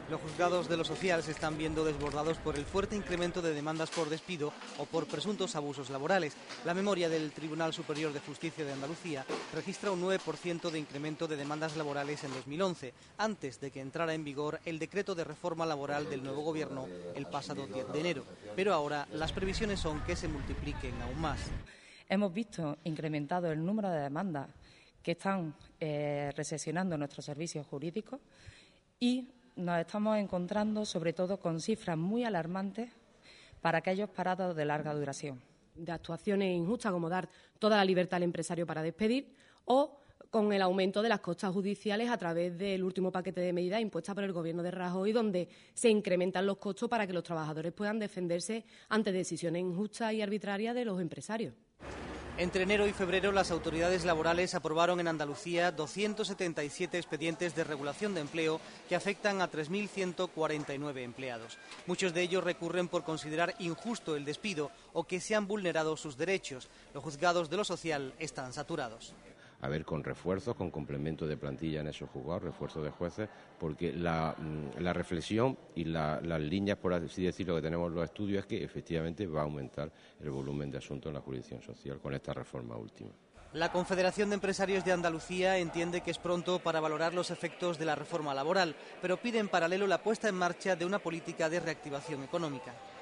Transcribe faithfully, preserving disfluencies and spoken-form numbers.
Los juzgados de lo social se están viendo desbordados por el fuerte incremento de demandas por despido o por presuntos abusos laborales. La memoria del Tribunal Superior de Justicia de Andalucía registra un nueve por ciento de incremento de demandas laborales en dos mil once, antes de que entrara en vigor el decreto de reforma laboral del nuevo Gobierno el pasado diez de enero. Pero ahora las previsiones son que se multipliquen aún más. Hemos visto incrementado el número de demandas que están eh, recesionando nuestros servicios jurídicos y nos estamos encontrando sobre todo con cifras muy alarmantes para aquellos parados de larga duración. De actuaciones injustas como dar toda la libertad al empresario para despedir o con el aumento de las costas judiciales a través del último paquete de medidas impuestas por el Gobierno de Rajoy, donde se incrementan los costos para que los trabajadores puedan defenderse ante decisiones injustas y arbitrarias de los empresarios. Entre enero y febrero, las autoridades laborales aprobaron en Andalucía doscientos setenta y siete expedientes de regulación de empleo que afectan a tres mil ciento cuarenta y nueve empleados. Muchos de ellos recurren por considerar injusto el despido o que se han vulnerado sus derechos. Los juzgados de lo social están saturados. A ver, con refuerzos, con complemento de plantilla en esos juzgados, refuerzos de jueces, porque la, la reflexión y la, las líneas, por así decirlo, que tenemos en los estudios es que efectivamente va a aumentar el volumen de asuntos en la jurisdicción social con esta reforma última. La Confederación de Empresarios de Andalucía entiende que es pronto para valorar los efectos de la reforma laboral, pero pide en paralelo la puesta en marcha de una política de reactivación económica.